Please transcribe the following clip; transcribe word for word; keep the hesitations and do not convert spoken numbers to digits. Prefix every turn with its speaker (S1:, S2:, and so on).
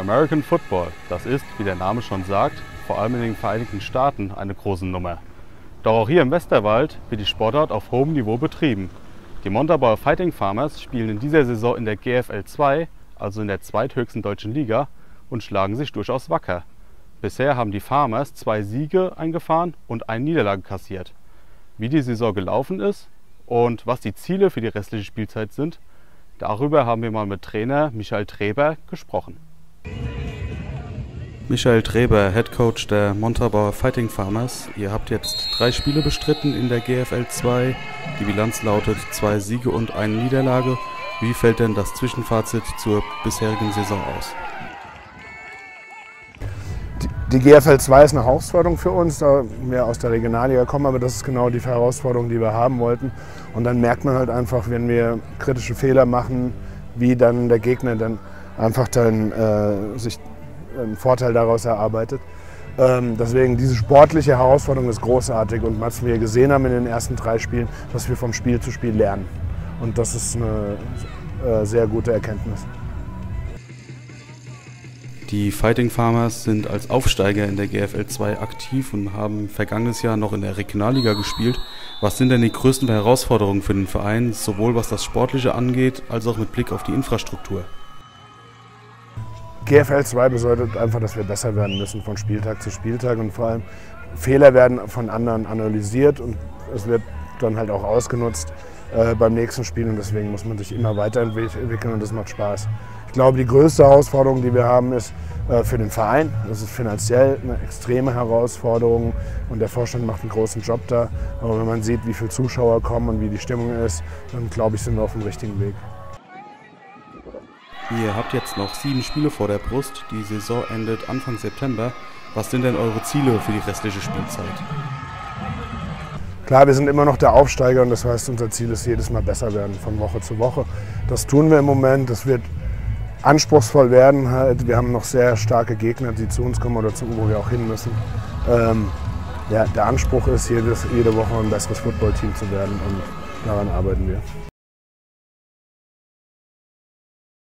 S1: American Football, das ist, wie der Name schon sagt, vor allem in den Vereinigten Staaten eine große Nummer. Doch auch hier im Westerwald wird die Sportart auf hohem Niveau betrieben. Die Montabaur Fighting Farmers spielen in dieser Saison in der G F L zwei, also in der zweithöchsten deutschen Liga, und schlagen sich durchaus wacker. Bisher haben die Farmers zwei Siege eingefahren und eine Niederlage kassiert. Wie die Saison gelaufen ist und was die Ziele für die restliche Spielzeit sind, darüber haben wir mal mit Trainer Michael Treber gesprochen. Michael Treber, Head Coach der Montabaur Fighting Farmers. Ihr habt jetzt drei Spiele bestritten in der G F L zwei. Die Bilanz lautet zwei Siege und eine Niederlage. Wie fällt denn das Zwischenfazit zur bisherigen Saison aus?
S2: Die G F L zwei ist eine Herausforderung für uns, da wir aus der Regionalliga kommen, aber das ist genau die Herausforderung, die wir haben wollten. Und dann merkt man halt einfach, wenn wir kritische Fehler machen, wie dann der Gegner dann einfach dann, äh, sich einen Vorteil daraus erarbeitet. Ähm, deswegen diese sportliche Herausforderung ist großartig und was wir gesehen haben in den ersten drei Spielen, dass wir vom Spiel zu Spiel lernen. Und das ist eine äh, sehr gute Erkenntnis.
S1: Die Fighting Farmers sind als Aufsteiger in der G F L zwei aktiv und haben vergangenes Jahr noch in der Regionalliga gespielt. Was sind denn die größten Herausforderungen für den Verein, sowohl was das Sportliche angeht, als auch mit Blick auf die Infrastruktur?
S2: G F L zwei bedeutet einfach, dass wir besser werden müssen von Spieltag zu Spieltag und vor allem Fehler werden von anderen analysiert und es wird dann halt auch ausgenutzt äh, beim nächsten Spiel und deswegen muss man sich immer weiterentwickeln und das macht Spaß. Ich glaube, die größte Herausforderung, die wir haben, ist äh, für den Verein. Das ist finanziell eine extreme Herausforderung und der Vorstand macht einen großen Job da. Aber wenn man sieht, wie viele Zuschauer kommen und wie die Stimmung ist, dann glaube ich, sind wir auf dem richtigen Weg.
S1: Ihr habt jetzt noch sieben Spiele vor der Brust. Die Saison endet Anfang September. Was sind denn eure Ziele für die restliche Spielzeit?
S2: Klar, wir sind immer noch der Aufsteiger und das heißt, unser Ziel ist jedes Mal besser werden, von Woche zu Woche. Das tun wir im Moment. Das wird anspruchsvoll werden. Halt. Wir haben noch sehr starke Gegner, die zu uns kommen oder zu, wo wir auch hin müssen. Ähm, ja, der Anspruch ist, jedes, jede Woche ein besseres Footballteam zu werden und daran arbeiten wir.